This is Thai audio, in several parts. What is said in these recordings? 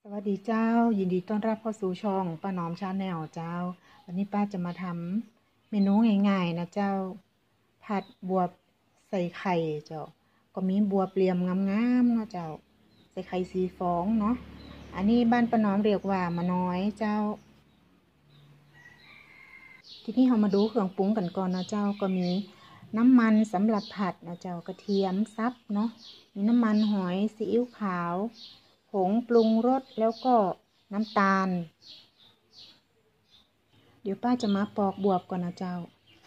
สวัสดีเจ้ายินดีต้อนรับเข้าสู่ช่องป้าน้อมชาแนลเจ้าวันนี้ป้าจะมาทำเมนูง่ายๆนะเจ้าผัดบวบใส่ไข่เจ้าก็มีบวบเหลี่ยมงามๆเนาะเจ้าใส่ไข่สีฟองเนาะอันนี้บ้านป้าน้อมเรียกว่ามะน้อยเจ้าทีนี้เรามาดูเครื่องปรุงกันก่อนนะเจ้าก็มีน้ำมันสำหรับผัดนะเจ้ากระเทียมสับเนาะมีน้ำมันหอยซีอิ๊วขาวผงปรุงรสแล้วก็น้ำตาลเดี๋ยวป้าจะมาปอกบวบก่อนนะเจ้า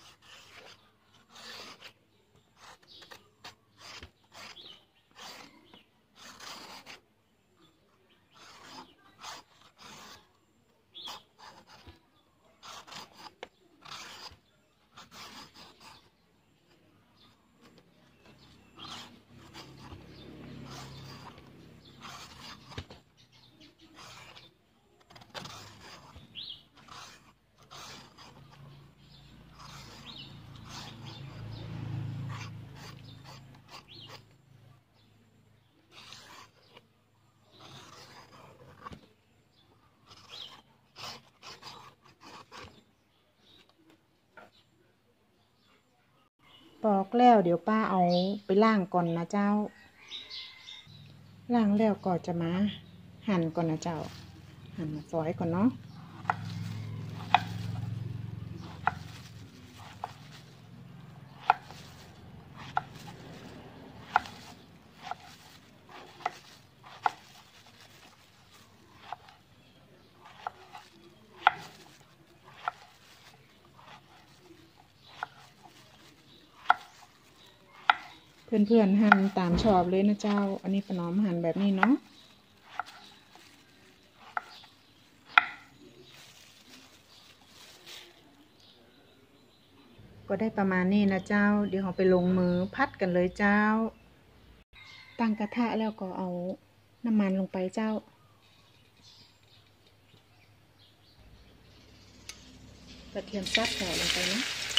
ปอกแล้วเดี๋ยวป้าเอาไปล้างก่อนนะเจ้าล้างแล้วก็จะมาหั่นก่อนนะเจ้าหั่นซอยก่อนเนาะเพื่อนๆหั่นตามชอบเลยนะเจ้าอันนี้ป้าน้อมหั่นแบบนี้เนาะก็ได้ประมาณนี้นะเจ้าเดี๋ยวเราไปลงมือพัดกันเลยเจ้าตั้งกระทะแล้วก็เอาน้ำมันลงไปเจ้ากระเทียมสับใส่ลงไปนะ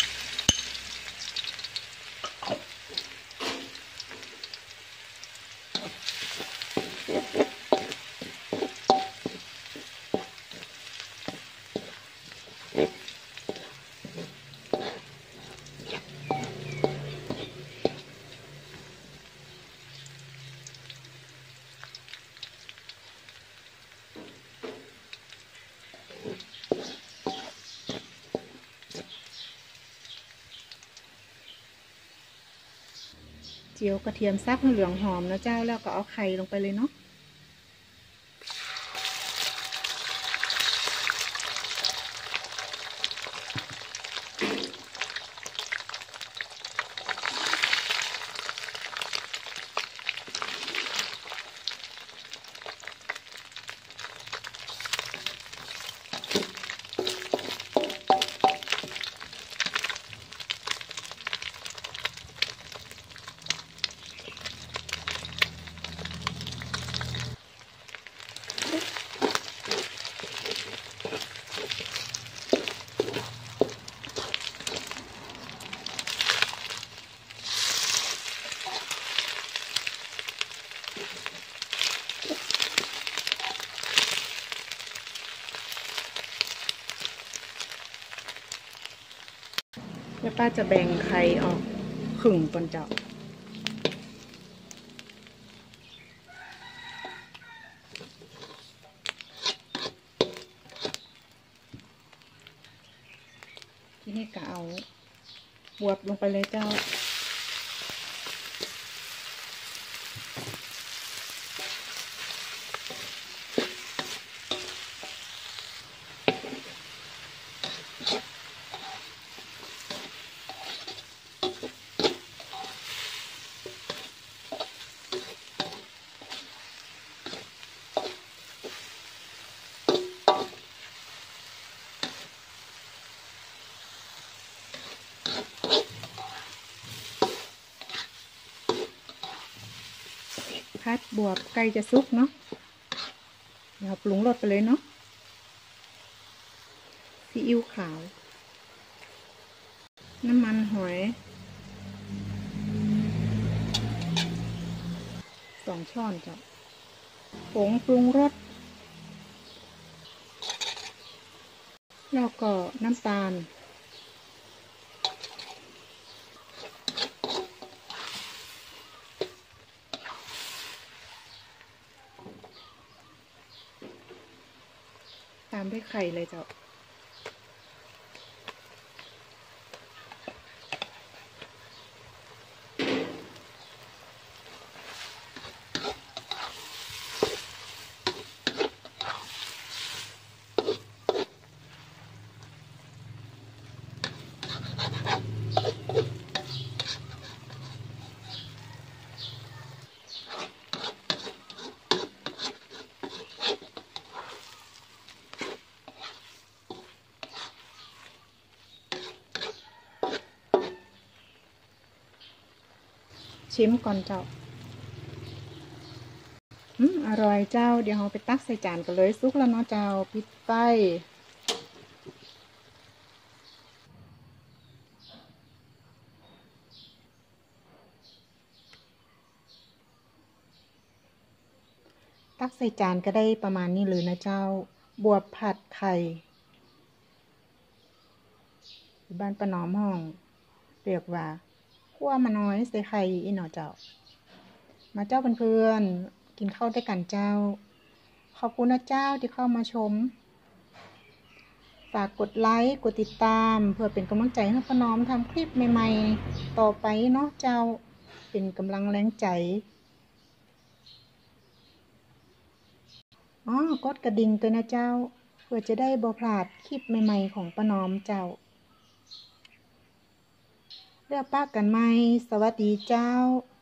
เจียวกระเทียมสับให้เหลืองหอมนะเจ้าแล้วก็เอาไข่ลงไปเลยเนาะแล้วป้าจะแบ่งไข่ออกครึ่งก่อนเจ้าทีนี้ก็เอาบวบลงไปเลยเจ้าพัดบวบใกล้จะสุกเนาะเดี๋ยวปรุงรสไปเลยเนาะซีอิ๊วขาวน้ำมันหอย2 ช้อนจ้ะผงปรุงรสแล้วก็น้ำตาลตามด้วยไข่เลยเจ้าชิมก่อนเจ้าอร่อยเจ้าเดี๋ยวเราไปตักใส่จานกันเลยสุกแล้วเนาะเจ้าปิดไฟตักใส่จานก็ได้ประมาณนี้เลยนะเจ้าบวบผัดไข่บ้านป้าน้อมห้องเรียกว่าคั่วมาน้อยใส่ไข่อีหนอเจ้ามาเจ้าเพื่อนๆกินข้าวด้วยกันเจ้าขอบคุณนะเจ้าที่เข้ามาชมฝากกดไลค์กดติดตามเพื่อเป็นกำลังใจให้ป้าน้อมทำคลิปใหม่ๆต่อไปเนาะเจ้าเป็นกำลังแรงใจกดกระดิ่งตัวนะเจ้าเพื่อจะได้บ่พลาดคลิปใหม่ๆของป้าน้อมเจ้าเลือกป้ากันไหมสวัสดีเจ้า